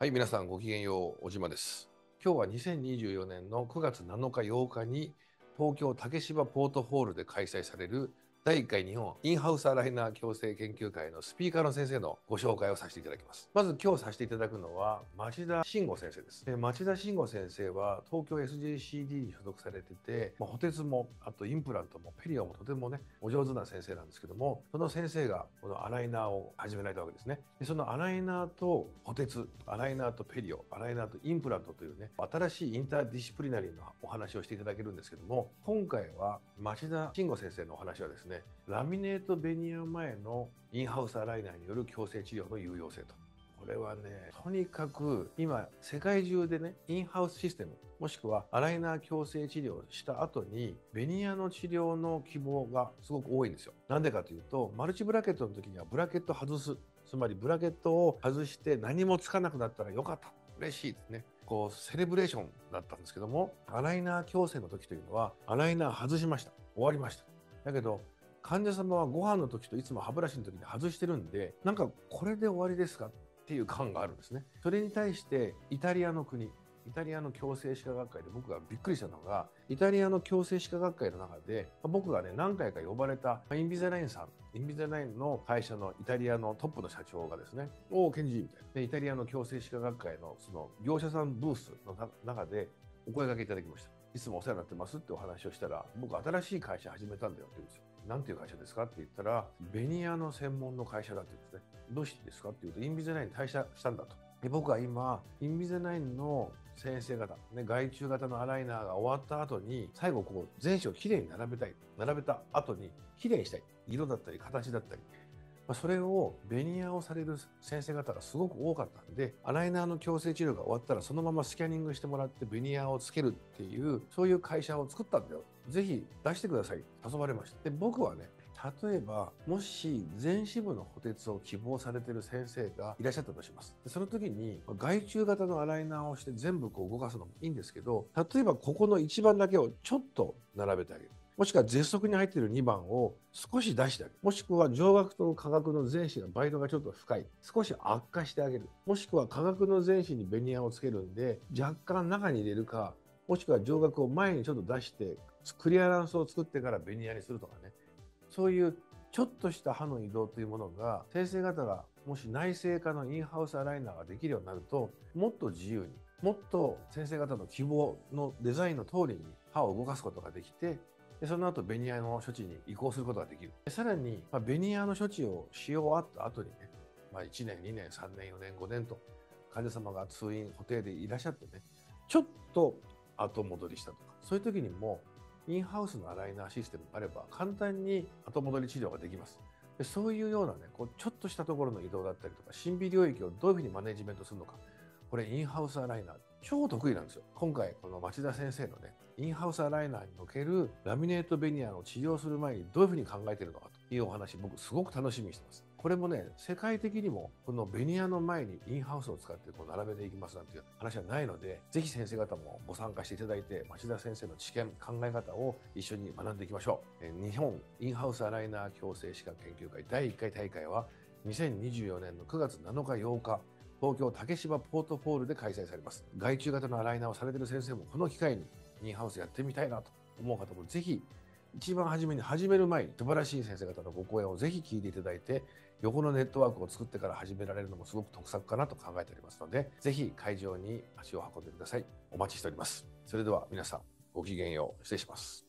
はい、皆さんごきげんよう、小島です。今日は2024年の9月7日8日に東京竹芝ポートホールで開催される第1回日本インハウスアライナー矯正研究会のスピーカーの先生のご紹介をさせていただきます。まず今日させていただくのは町田慎吾先生です。町田慎吾先生は東京 SJCD に所属されてて、補鉄もあとインプラントもペリオもとてもねお上手な先生なんですけども、その先生がこのアライナーを始められたわけですね。でそのアライナーと補鉄、アライナーとペリオ、アライナーとインプラントというね新しいインターディシプリナリーのお話をしていただけるんですけども、今回は町田慎吾先生のお話はですね、ラミネートベニヤ前のインハウスアライナーによる矯正治療の有用性と。これはね、とにかく今世界中でね、インハウスシステムもしくはアライナー矯正治療をした後にベニヤの治療の希望がすごく多いんですよ。なんでかというと、マルチブラケットの時にはブラケット外す、つまりブラケットを外して何もつかなくなったらよかった、嬉しいですね。こうセレブレーションだったんですけども、アライナー矯正の時というのはアライナー外しました、終わりました。だけど患者様はご飯の時といつも歯ブラシの時に外してるんで、なんかこれで終わりですかっていう感があるんですね。それに対してイタリアの国、イタリアの矯正歯科学会で僕がびっくりしたのが、イタリアの矯正歯科学会の中で僕がね何回か呼ばれたインビザラインさん、インビザラインの会社のイタリアのトップの社長がですね、おおケンジみたいなでイタリアの矯正歯科学会のその業者さんブースの中でお声掛けいただきました。いつもお世話になってますってお話をしたら、僕新しい会社始めたんだよって言うんですよ。なんていう会社ですかって言ったら、ベニヤの専門の会社だって言うんですね。どうしてですかって言うと、インビザナインに退社したんだと。で僕は今、インビザナインの先生方、ね、外注型のアライナーが終わった後に、最後こう全紙をきれいに並べたい。並べた後にきれいにしたい。色だったり形だったり。それをベニヤをされる先生方がすごく多かったんで、アライナーの矯正治療が終わったらそのままスキャニングしてもらってベニヤをつけるっていう、そういう会社を作ったんだよ。ぜひ出してください。誘われました。で、僕はね、例えばもし全支部の補鉄を希望されている先生がいらっしゃったとします。でその時に外注型のアライナーをして全部こう動かすのもいいんですけど、例えばここの1番だけをちょっと並べてあげる。もしくは絶則に入っている2番を少し出してあげる。もしくは上顎と下顎の前肢がバイトがちょっと深い。少し悪化してあげる。もしくは下顎の前肢にベニヤをつけるんで、若干中に入れるか、もしくは上顎を前にちょっと出して、クリアランスを作ってからベニヤにするとかね。そういうちょっとした歯の移動というものが、先生方がもし内製化のインハウスアライナーができるようになると、もっと自由に、もっと先生方の希望のデザインの通りに歯を動かすことができて、でその後ベニヤの処置に移行することができる。さらに、ベニヤの処置をし終わった後にね、1年、2年、3年、4年、5年と患者様が通院、補定でいらっしゃってね、ちょっと後戻りしたとか、そういう時にもインハウスのアライナーシステムがあれば簡単に後戻り治療ができます。でそういうようなね、こうちょっとしたところの移動だったりとか、審美領域をどういうふうにマネジメントするのか、これインハウスアライナー超得意なんですよ。今回この町田先生のね、インハウスアライナーにおけるラミネートベニヤの治療する前にどういうふうに考えているのかというお話、僕すごく楽しみにしてます。これもね、世界的にもこのベニヤの前にインハウスを使ってこう並べていきますなんていう話はないので、ぜひ先生方もご参加していただいて、町田先生の知見、考え方を一緒に学んでいきましょう。日本インハウスアライナー矯正歯科研究会第1回大会は2024年の9月7日8日、東京竹芝ポートホールで開催されます。外注型のアライナーをされている先生もこの機会にインハウスやってみたいなと思う方もぜひ一番初めに始める前に素晴らしい先生方のご講演をぜひ聞いていただいて、横のネットワークを作ってから始められるのもすごく得策かなと考えておりますので、ぜひ会場に足を運んでください。お待ちしております。それでは皆さんごきげんよう。失礼します。